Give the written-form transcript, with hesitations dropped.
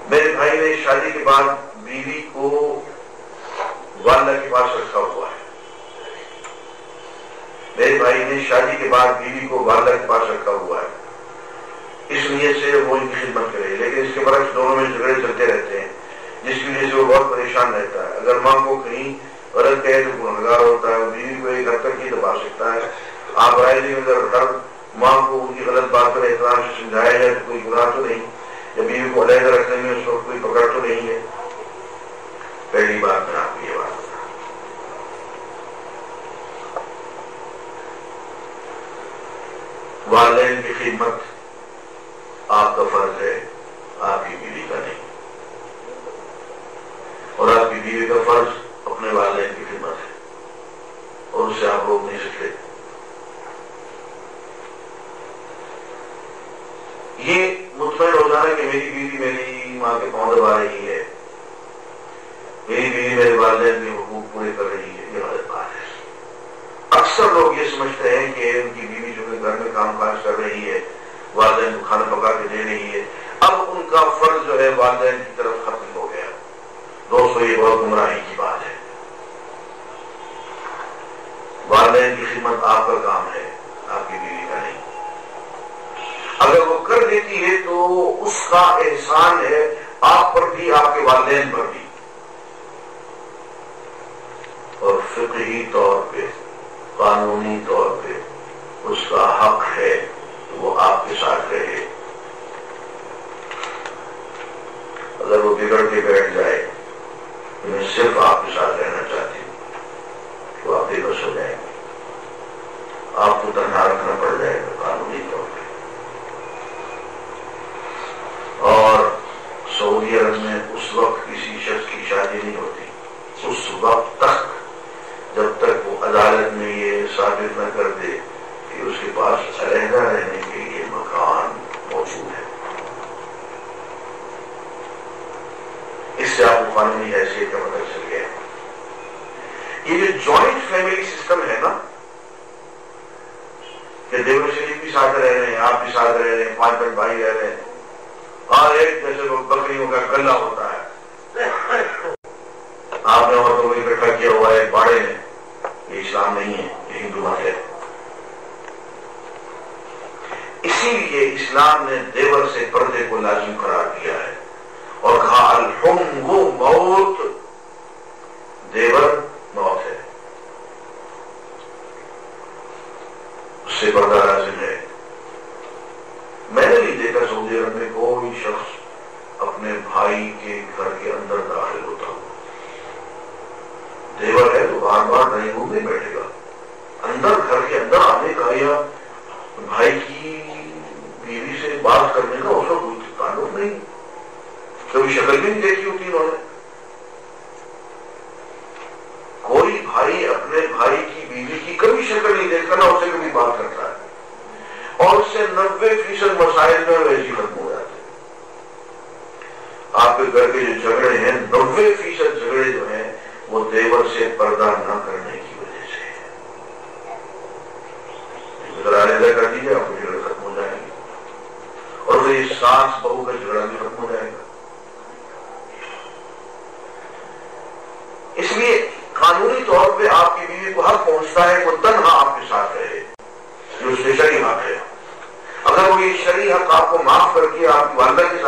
میرے بھائی نے شادی کے بعد بیوی کو والدہ کے پاس رکھا ہوا ہے. میرے بھائی نے شادی کے بعد بیوی کو والدہ کے پاس رکھا ہوا ہے اس نیت سے وہ ان کی خدمت کرے، لیکن اس کے برعکس دونوں میں جھگڑے چلتے رہتے ہیں جس کی وجہ سے وہ بہت پریشان رہتا ہے. اگر ماں کو کہیں غلط کہے تو گنہگار ہوتا ہے، بیوی کو ایک حد تک ہی دبا سکتا ہے. آپ رائے دیں اگر ہر ماں کو ان کی غلط بات پر احترام سے سمجھایا جائے تو کوئی گناہ تو نہیں، یا بیوی کو علیحدہ رکھنے میں اس وقت کوئی پکڑ تو نہیں ہے. پہلی بات میں آپ کو یہ بات بتا، والدین کی خدمت آپ کا فرض ہے، آپ کی بیوی کا نہیں، اور آپ کی بیوی کا فرض اپنے والدین کی خدمت ہے، اور اسے آپ روک نہیں سکتے. یہ مطمئن ہو جانا کہ میری بیوی میری ماں کے پاؤں دبا رہی ہے، میری بیوی میرے والدین کے حقوق پورے کر رہی ہے، یہ غلط بات ہے. اکثر لوگ یہ سمجھتے ہیں کہ ان کی بیوی جو کہ گھر میں کام کاج کر رہی ہے، والدین کو کھانا پکا کے دے رہی ہے، اب ان کا فرض جو ہے والدین کی طرف ختم ہو گیا. دوستو یہ بہت گمراہی کی بات ہے. والدین کی خدمت آپ کا کام ہے، آپ کی بیوی کا نہیں. اگر وہ کر دیتی ہے تو اس کا احسان ہے آپ پر بھی، آپ کے والدین پر بھی، اور فقہی طور پہ قانونی طور پہ اس کا حق ہے کہ وہ آپ کے ساتھ رہے. اگر وہ بگڑ کے بیٹھ جائے کہ میں صرف آپ کے ساتھ رہنا چاہتی ہوں تو آپ بے بس ہو جائیں گے، آپ کو تنہا رکھنا پڑ جائے گا قانونی طور پہ. اور سعودی عرب میں اس وقت کسی شخص کی شادی نہیں ہوتی اس وقت تک جب تک وہ عدالت میں یہ ثابت نہ کر دے کہ اس کے پاس علیحدہ رہنے کے لیے مکان موجود ہے. اس سے آپ کو قانونی حیثیت کا پتہ چل گیا. یہ جو جوائنٹ فیملی سسٹم ہے نا، کہ دیور شریف بھی ساتھ رہ رہے ہیں، آپ بھی ساتھ رہ رہے ہیں، 5 بھائی رہ رہے ہیں، اور ایک جیسے بکریوں کا گلہ ہوتا ہے، آپ نے عورتوں کو اکٹھا کیا ہوا ہے باڑے میں. یہ اسلام نہیں ہے، یہ ہندو مت ہے. اسی لیے اسلام نے دیور سے پردے کو لازم قرار دیا ہے اور کہا الحم موت، دیور موت ہے، اس سے پردہ لازم ہے. میں نے نہیں دیکھا سعودی عرب میں کوئی شخص اپنے بھائی کے گھر کے اندر داخل ہوتا ہو. دیور ہے تو بار بار ڈرائنگ روم نہیں بیٹھے گا، اندر گھر کے اندر آنے کا یا بھائی کی بیوی سے بات کرنے کا اس کا کوئی تعلق نہیں. کبھی شکل بھی نہیں دیکھی ہوتی انہوں نے. کوئی بھائی اپنے بھائی کی بیوی کی کبھی شکل نہیں دیکھتا، نہ اسے کبھی بات کرتا ہے، اور اس سے 90% مسائل میں ویسے ہی ختم ہو جاتے ہیں. آپ کے گھر کے جو جھگڑے ہیں 90% جھگڑے جو ہیں وہ دیور سے پردہ نہ کرنے کی وجہ سے ہے. ذرا علیحدہ کر دیجیے، آپ کو جھگڑے ختم ہو جائیں گے، اور پھر یہ ساس بہو کا جھگڑا بھی ختم ہو جائے گا. اس لیے قانونی طور پہ آپ کی بیوی کو حق پہنچتا ہے وہ تنہا آپ کے ساتھ رہے، جو اس کے شرعی حق ہے. اگر وہ یہ شرعی حق آپ کو معاف کر کے آپ کی والدہ کے